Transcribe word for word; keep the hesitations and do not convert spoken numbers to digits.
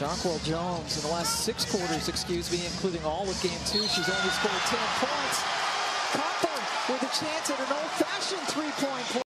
Jonquel Jones in the last six quarters, excuse me, including all of game two, she's only scored ten points. Copper with a chance at an old-fashioned three-point play.